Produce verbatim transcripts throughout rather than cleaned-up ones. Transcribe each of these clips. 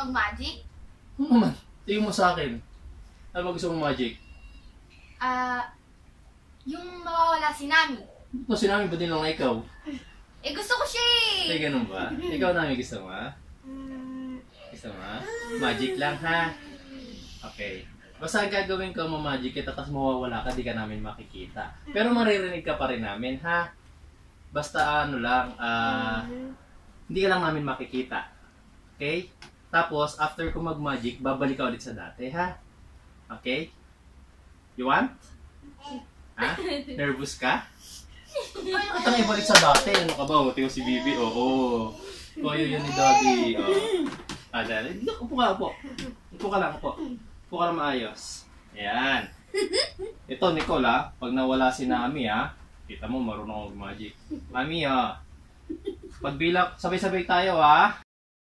mag-magic? Ano naman? Tingin mo sa akin. Ano ba gusto mong magic? Ah, uh, yung mawawala si Nami. Ito, si Nami ba din lang ikaw? Eh, gusto ko siya eh. Ay, ganun ba? Ikaw, Nami, gusto mo, ha? Gusto mo, ha? Magic lang, ha? Okay. Basta gagawin ko mo magic kita, tapos mawawala ka, di ka namin makikita. Pero maririnig ka pa rin namin, ha? Basta ano lang, ah... Uh, hindi ka lang namin makikita. Okay? Tapos, after ko mag-magic, babalik ka ulit sa dati, ha? Okay? You want? Ha? Nervous ka? Ayaw ka tang ibalik sa dati. Ano ka ba? Uti ko si Bibi. Oo. Oo, yun yun ni Daddy. Oo. Ah, dali. Upo ka, upo. Upo ka lang, upo. Upo ka lang maayos. Ayan. Ito, Nicole, ha? Pag nawala si Nami, ha? Kita mo, marunong ako mag-magic. Nami, ha? Pagbilang, sabay-sabay tayo, ha?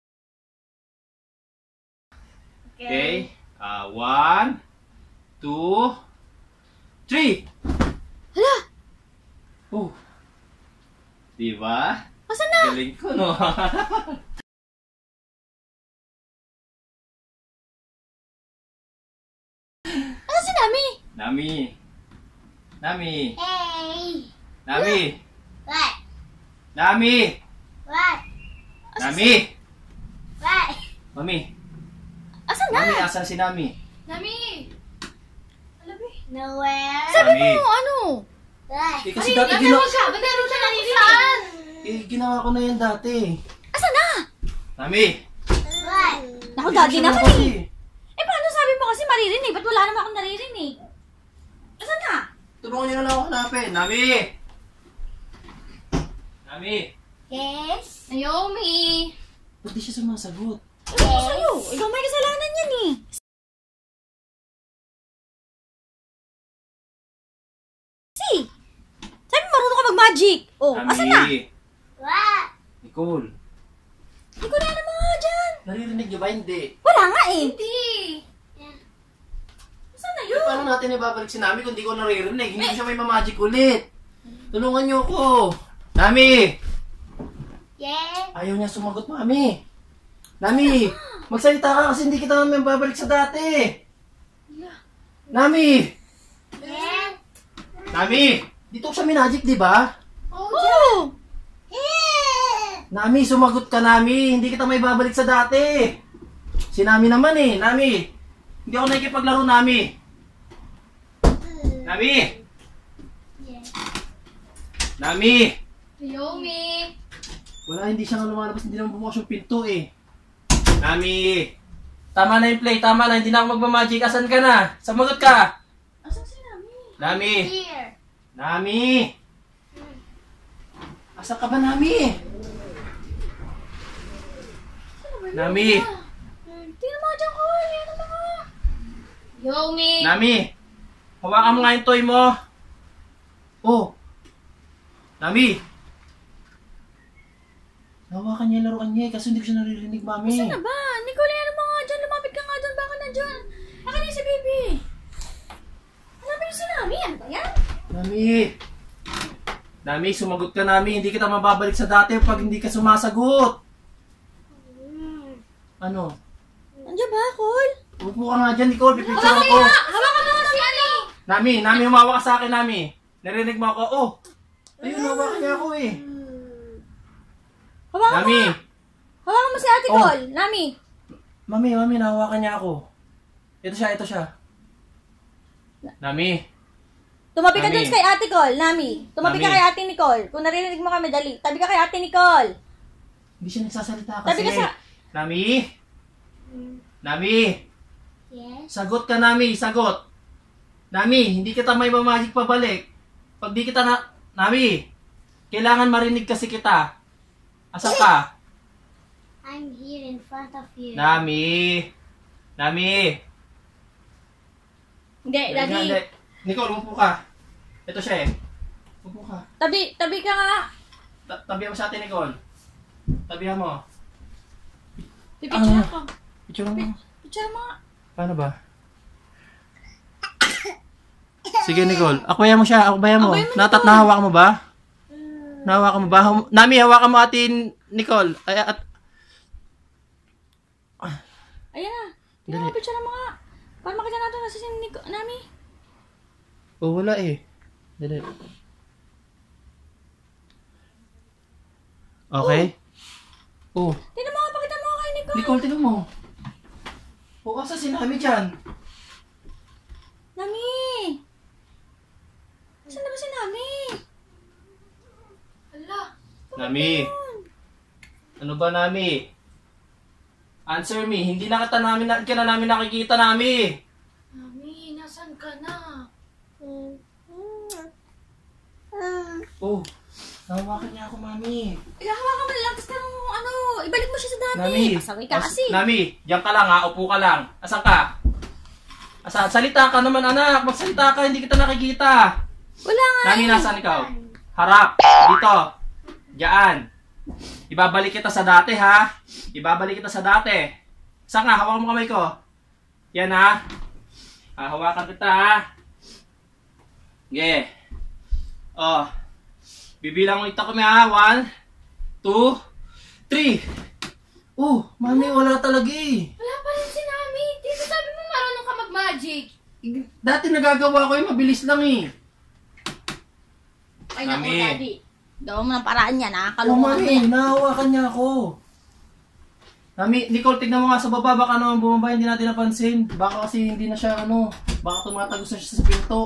Okay. Uh, one, two, three! Hala! Oh. Diba? Asan na? Galing ko, no? Asan si Nami? Nami. Nami. Hey! Nami. What? Nami. What? Nami. What? Mami. Asan na? Nami, asan si Nami? Nami! Alabi. Nowhere. Sabi Nami. mo, ano? What? Eh, kasi Ay, dati ba't ginawa... meron siya? Ba't meron siya naririnig? Eh, ginawa ko na yan dati. Asan na? Nami. What? Naku, Hindi gagi siya naman kasi. eh. Eh, paano sabi mo kasi maririnig? Ba't wala naman akong naririnig? Asan na? Tulungan niyo na lang ako hanapin. Nami. Nami. Yes. Naomi! Ba't di siya sumasagot? Ano ko sa'yo? Ikaw may kasalanan yan eh. Si! Sabi mo marunong ka mag-magic. Oh, Nami. asan na? What? Nicole. Hindi ko na alam mga dyan. Naririnig niyo ba? Hindi. Wala nga eh. Hindi! Asan na Eh, yun? paano natin ibabalik si Nami kung di ko naririnig? Hindi ko siya may mamagic ulit. Tulungan niyo ako. Nami! Yes. Ayaw niya sumagot, Mami. Nami! Magsalita ka kasi hindi kita namin babalik sa dati. Nami! Yes. Nami! Dito ko siya minagic, di ba? Oh, Oo. Yes. Nami, sumagot ka, Nami. Hindi kita may babalik sa dati. Si Nami naman eh. Nami! Hindi ako nakikipaglaro, Nami. Nami! Yes. Nami! Naomi! Wala, hindi siya nga lumalabas. Hindi naman bumukas yung pinto eh. Nami! Tama na yung play. Tama na. Hindi na ako magmamagic. Asan ka na? Sumagot ka! Asan si Nami? Nami! Here. Nami! Asan ka ba, Nami? Nami! Tingnan mo dyan ko. Ano mga? Naomi! Nami! Hawakan mo nga yung toy mo. Oh! Nami! Hawakan niya yung laruan niya eh, kasi hindi ko siya naririnig, Mami. Asan na ba? Nicole, ano mo nga dyan? Lumapit ka nga dyan. Baka na dyan. Baka na yung si Baby. Hanapin niyo si Nami. Ano ba yan? Nami! Nami, sumagot ka, Nami. Hindi kita mababalik sa dati pag hindi ka sumasagot. Ano? Andiyan ba, Cole? Upo ka nga dyan, Nicole. Pipicture ako. Hawakan mo nga si ano! Nami, Nami, humawa ka sa akin, Nami. Narinig mo ako. Oh! Ayun, hawakan niya ako eh. Hawakan Nami! mo. Hawakan mo si Ate Oh. Cole. Nami. Mami, Mami, nahawakan niya ako. Ito siya, ito siya. Nami! Tumabi ka Nami. dun kay Ate Cole. Nami. Tumabi ka Nami. kay Ate Nicole. Kung naririnig mo kami, dali. Tabi ka kay Ate Nicole. Hindi siya nagsasalita kasi. Tabi ka sa... Nami! Nami! Yes. Sagot ka, Nami. Sagot. Nami, hindi kita may mamagic pabalik. Pag di kita na... Nami! Kailangan marinig kasi kita. Asan ka? I'm here in front of you. Nami! Nami! Hindi, Hindi, Daddy. hindi. Nicole, umupo ka. Ito siya eh. Umupo ka. Tabi, tabi ka nga. Ta- Tabihan mo sa atin, Nicole. Tabihan mo. Pipicture Ah. ako. Picture mo. Picture mo nga. Paano ba? Sige, Nicole. Akbayan mo siya. Akbayan mo. Akbayan mo, Natat Nicole. nahawakan mo ba? Nahawakan mo ba? Hum- Nami, hawakan mo atin, Nicole. Ay, at... Ayan na. Dali. Tingnan mo, picture mo nga. Para makita natin nasa si Nico, Nami. Oh, wala eh. Dali. Okay? Oh. Tingnan mo nga, pakita mo nga kay Nico. Nicole, tingnan mo. Oh, asa si Nami dyan? Nami! Saan na ba si Nami? Hala. Nami. Ano ba, Nami? Answer me. Hindi na kita namin, na, ka na namin nakikita, Nami. Mami, nasan ka na? Oh, nahawakan niya ako, Mami. Ilahawakan mo na lang, tapos kung ano, ibalik mo siya sa dati. Nami. Pasaway ka As- kasi. Nami, diyan ka lang ha. Upo ka lang. Asan ka? Asan? Salita ka naman, anak. Magsalita ka. Hindi kita nakikita. Wala nga. Nami, nasaan ikaw? Harap. Dito. Diyan. Ibabalik kita sa dati, ha? Ibabalik kita sa dati. Saan nga? Hawakan mo kamay ko. Yan, ha? Ah, hawakan kita, ha? Okay. Oh. Bibilang ulit ako, ha? One, two, three. Oh, Mami, wala talaga eh. Wala pa rin si Nami. Dito sabi mo marunong ka mag-magic. Dati nagagawa ko yung mabilis lang eh. Ay, naku, Nami. Daddy. Gawin mo ng paraan yan, ha? Oh, Kalungan mo Mami, yan. nahawakan niya ako. Mami, Nicole, tignan mo nga sa baba. Baka naman bumaba, hindi natin napansin. Baka kasi hindi na siya, ano, baka tumatagos na siya sa pinto.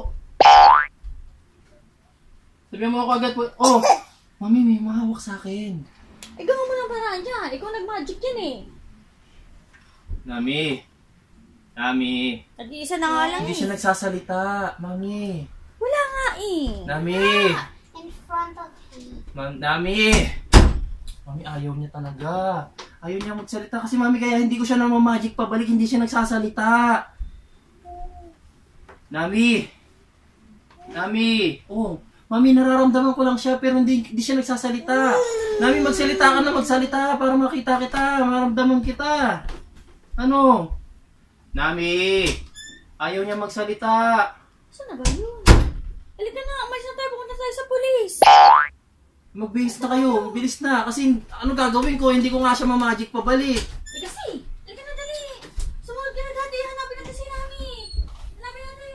Sabihan mo ako agad po. Oh, Mami, may mahawak sa akin. Eh, gawin mo ng paraan yan. Ikaw nag-magic yan, eh. Nami. Nami. Nag-iisa na nga lang, Hindi eh. siya nagsasalita. Mami. Wala nga, eh. Nami. In front of me. Ma- Nami. Mami, ayaw niya talaga. Ayaw niya magsalita kasi Mami, kaya hindi ko siya naman magic pabalik, hindi siya nagsasalita. Nami. Nami. Oh, Mami, nararamdaman ko lang siya pero hindi, hindi siya nagsasalita. Nami, magsalita ka na, magsalita para makita kita, maramdaman kita. Ano? Nami. Ayaw niya magsalita. Saan na ba yun? Halika na, umalis na tayo, pupunta tayo sa polis. Magbihis na kayo, mabilis na. Kasi ano gagawin ko, hindi ko nga siya mamagic pabalik. Eh kasi, halika na dali. Sumunod ka na dati, hanapin natin si Nami. Hanapin natin.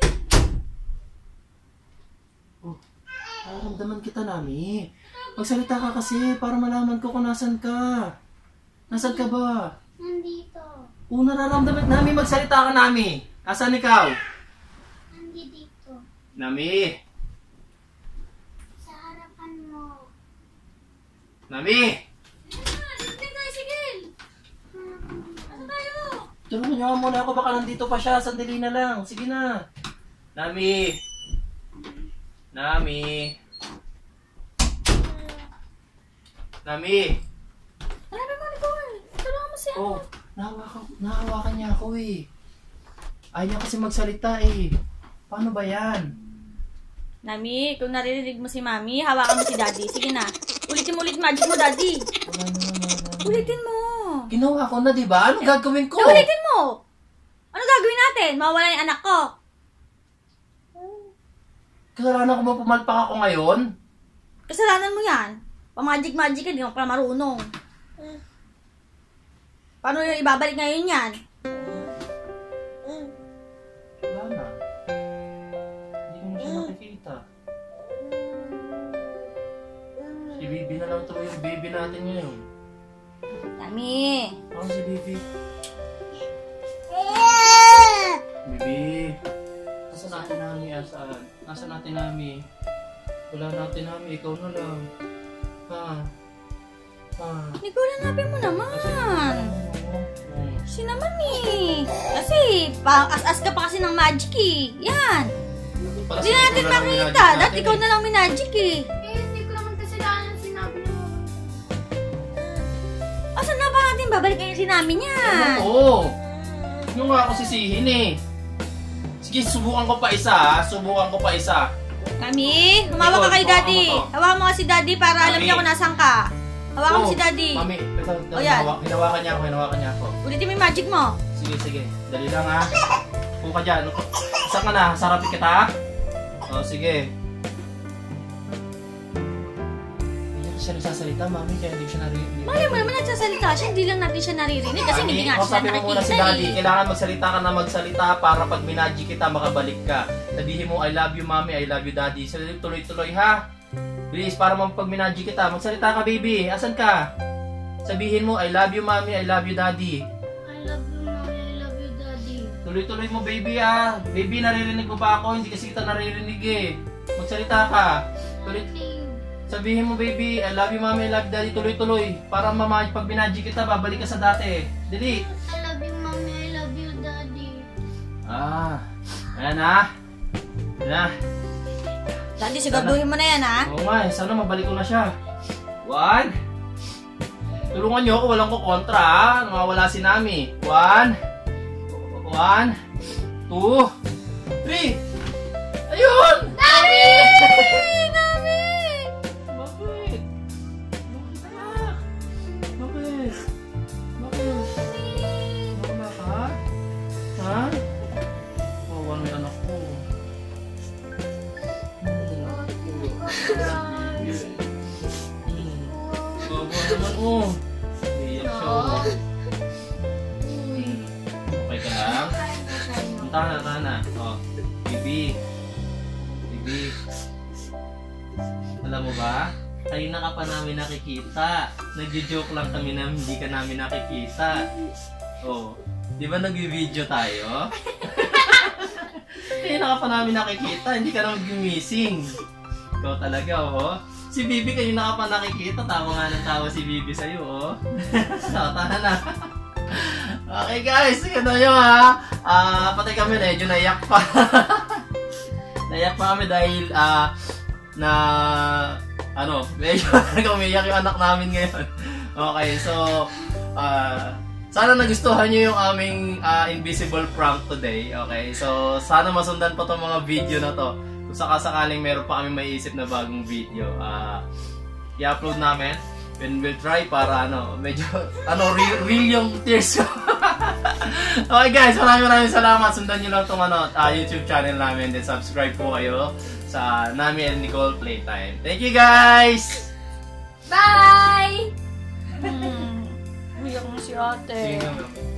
Oh, nararamdaman kita, Nami. Magsalita ka kasi para malaman ko kung nasan ka. Nasan ka ba? Nandito. Oh, nararamdaman. Nami, magsalita ka, Nami. Asan ikaw? Nandito. Nami. Sa harapan mo. Nami. Dito tayo, sige. Asa tayo? Tulungan niyo nga muna ako. Baka nandito pa siya. Sandali na lang. Sige na. Nami. Nami. Nami. Hanapin mo, Nicole. Tulungan mo siya. Oh, nahawakan, nahawakan niya ako eh. Ayaw niya kasi magsalita eh. Paano ba yan? Nami, kung naririnig mo si Mami, hawakan mo si Daddy. Sige na. Ulitin mo ulit magic mo, Daddy. Wala na naman. Ulitin mo. Ginawa ko na, di ba? Ano gagawin ko? Ulitin mo. Ano gagawin natin? Mawawala yung anak ko. Kasalanan ko ba pumalpak ako ngayon? Kasalanan mo yan. Pamagic-magic ka, di mo pala marunong. Paano yung ibabalik ngayon yan? Wala na. Hindi ko na siya nakikita. Si Bibi na lang ito yung baby natin ngayon. Dami. Ano si Bibi? Bibi. Nasaan natin namin asaan? Nasaan natin namin? Wala natin namin. Ikaw na lang. Ha? Ha? Nicole, hanapin mo naman. Oh. Si naman eh. Kasi, pa, as-as ka pa kasi ng magic eh. Yan. Para Hindi sa natin ikaw na lang makita. minagic Dati natin ikaw eh. na lang minagic eh. Eh, hindi ko naman kasalanan sinabi mo. Asan na ba natin babalik ngayon si namin yan? Oo. Yung nga ako sisihin eh. Sige, subukan ko pa isa ha. Subukan ko pa isa. Mami, humawak ka kay Nicole, Daddy. hawakan mo to. Hawakan mo ka si Daddy para alam Mami. niya kung nasan ka. Hawakan mo Oh, si Daddy. Mami, ito, ito. O, yan. hinawa- Hinawakan niya ako, hinawakan niya ako. Ulitin mo yung magic mo. Sige, sige. Dali lang ha. Kung ka dyan. Saan ka na? Sarapin kita ha? O, sige. Iyak siya nagsasalita, mami, kaya hindi siya naririnig. Mali mo naman nagsasalita siya, hindi lang natin siya naririnig kasi hindi nga siya kausapin mo muna si nakikita Daddy. eh. Kailangan magsalita ka na magsalita para pag minaji kita, makabalik ka. Sabihin mo, I love you, mami, I love you, Daddy. So, tuloy-tuloy, ha? Please, para pag minaji kita, magsalita ka, baby. Asan ka? Sabihin mo, I love you, mami, I love you, Daddy. I love you, mommy. I love you, daddy. Tuloy-tuloy mo, baby, ah. Baby, naririnig mo ba ako? Hindi kasi kita naririnig, eh. Magsalita ka. Tuloy Sabihin mo, baby, I love you, mami, I love you, daddy. Tuloy-tuloy. Para mama, pag binaji kita, babalik ka sa dati. Dali. I love you, mommy. I love you, daddy. Ah. Ayan, ha? Ayan, ha? Daddy, siguraduhin mo na yan, ha? Oo nga, eh. Sana mabalik ko na siya. One. Tulungan niyo ako, walang ko kontra, ha? Nawawala si Nami. One. One. Two. Three. Ayun! Nami! Nami! Bakit? Bakit anak? Bakit? Bakit? Nawala ka? Ha? Oh, ano yung anak ko? Bawa naman oh. Iyak siya oh. Okay ka lang? Tahan na, tahan na. Oh, Bibi. Bibi. Alam mo ba? Kanina ka pa namin nakikita. Nagjo-joke lang kami na hindi ka namin nakikita. Oh, di ba nag-video tayo? Kanina ka pa namin nakikita, hindi ka naman gumising. Ikaw talaga, oh. Si Bibi kanina ka pa nakikita, tawa nga ng tawa si Bibi sa'yo, oh. Tahan na. Okay guys, ganda nyo ha. Ah, patay kami, medyo naiyak pa. Naiyak pa kami dahil ah, na ano, medyo umiyak yung anak namin ngayon. Okay, so ah, sana nagustuhan nyo yung aming ah, invisible prank today. Okay, so sana masundan pa tong mga video na to. Kung sakasakaling meron pa kami maiisip na bagong video, ah, i-upload namin. And we'll try para ano, medyo ano, real, real yung tears ko. Okay guys, maraming maraming salamat. Sundan nyo lang itong ano, uh, YouTube channel namin. Then subscribe po kayo sa Nami and Nicole Playtime. Thank you guys! Bye! Hmm. Uyak mo si ate. Sige,